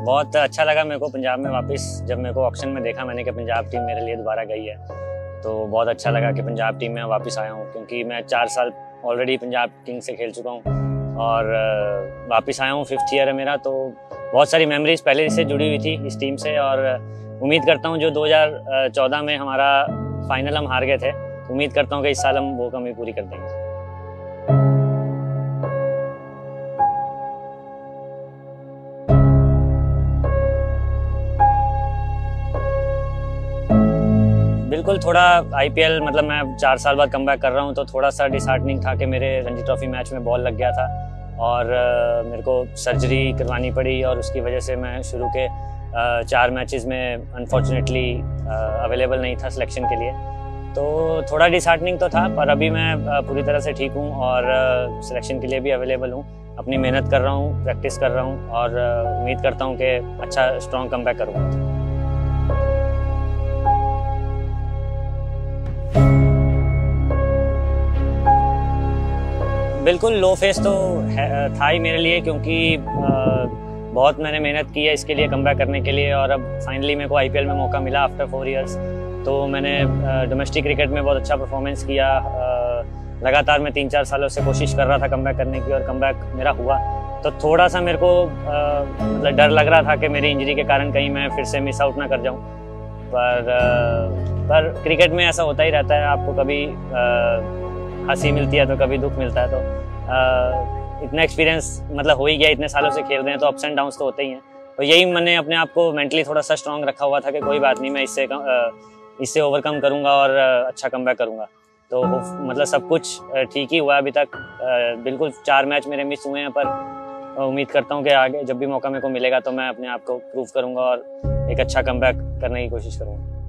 बहुत अच्छा लगा मेरे को पंजाब में वापस जब मेरे को ऑक्शन में देखा मैंने कि पंजाब टीम मेरे लिए दोबारा गई है, तो बहुत अच्छा लगा कि पंजाब टीम में वापस आया हूँ, क्योंकि मैं 4 साल ऑलरेडी पंजाब किंग्स से खेल चुका हूँ और वापस आया हूँ। 5th ईयर है मेरा, तो बहुत सारी मेमोरीज पहले से जुड़ी हुई थी इस टीम से और उम्मीद करता हूँ जो 2014 में हमारा फाइनल हम हार गए थे, उम्मीद करता हूँ कि इस साल हम वो कमी पूरी कर देंगे। बिल्कुल, थोड़ा IPL मतलब मैं 4 साल बाद कमबैक कर रहा हूँ, तो थोड़ा सा डिसहार्टनिंग था कि मेरे रणजी ट्रॉफी मैच में बॉल लग गया था और मेरे को सर्जरी करवानी पड़ी और उसकी वजह से मैं शुरू के 4 मैचेस में अनफॉर्चुनेटली अवेलेबल नहीं था सिलेक्शन के लिए, तो थोड़ा डिसहार्टनिंग तो था, पर अभी मैं पूरी तरह से ठीक हूँ और सिलेक्शन के लिए भी अवेलेबल हूँ। अपनी मेहनत कर रहा हूँ, प्रैक्टिस कर रहा हूँ और उम्मीद करता हूँ कि अच्छा स्ट्रॉन्ग कमबैक करूँगा। बिल्कुल, लो फेस तो था ही मेरे लिए, क्योंकि बहुत मैंने मेहनत की है इसके लिए कमबैक करने के लिए और अब फाइनली मेरे को IPL में मौका मिला आफ्टर 4 इयर्स। तो मैंने डोमेस्टिक क्रिकेट में बहुत अच्छा परफॉर्मेंस किया। लगातार मैं 3-4 सालों से कोशिश कर रहा था कमबैक करने की और कमबैक मेरा हुआ। तो थोड़ा सा मेरे को मतलब डर लग रहा था कि मेरी इंजरी के कारण कहीं मैं फिर से मिस आउट ना कर जाऊँ, पर क्रिकेट में ऐसा होता ही रहता है, आपको कभी हंसी मिलती है तो कभी दुख मिलता है, तो इतना एक्सपीरियंस मतलब हो ही गया, इतने सालों से खेल रहे हैं तो अप्स एंड डाउन्स तो होते ही हैं। तो यही मैंने अपने आप को मेंटली थोड़ा सा स्ट्रांग रखा हुआ था कि कोई बात नहीं, मैं इससे ओवरकम करूंगा और अच्छा कमबैक करूंगा। तो मतलब सब कुछ ठीक ही हुआ अभी तक। बिल्कुल 4 मैच मेरे मिस हुए हैं, पर उम्मीद करता हूँ कि आगे जब भी मौका मेरे को मिलेगा तो मैं अपने आप को प्रूव करूंगा और एक अच्छा कमबैक करने की कोशिश करूंगा।